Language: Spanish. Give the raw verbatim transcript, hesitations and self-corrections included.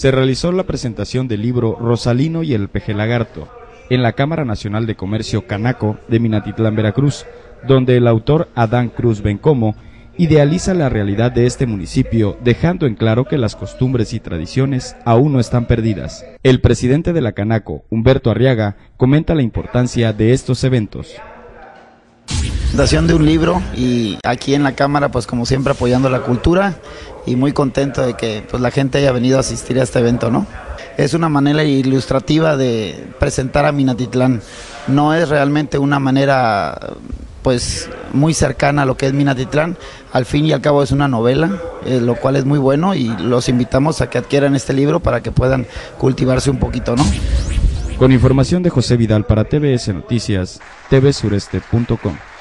se realizó la presentación del libro Rosalino y el Peje Lagarto en la Cámara Nacional de Comercio Canaco de Minatitlán, Veracruz, donde el autor Adán Cruz Bencomo idealiza la realidad de este municipio, dejando en claro que las costumbres y tradiciones aún no están perdidas. El presidente de la Canaco, Humberto Arriaga, comenta la importancia de estos eventos. Presentación de un libro y aquí en la Cámara, pues como siempre apoyando la cultura y muy contento de que pues la gente haya venido a asistir a este evento, ¿no? Es una manera ilustrativa de presentar a Minatitlán, no es realmente una manera pues muy cercana a lo que es Minatitlán, al fin y al cabo es una novela, eh, lo cual es muy bueno y los invitamos a que adquieran este libro para que puedan cultivarse un poquito, ¿no? Con información de José Vidal para T V S Noticias, T V sureste punto com.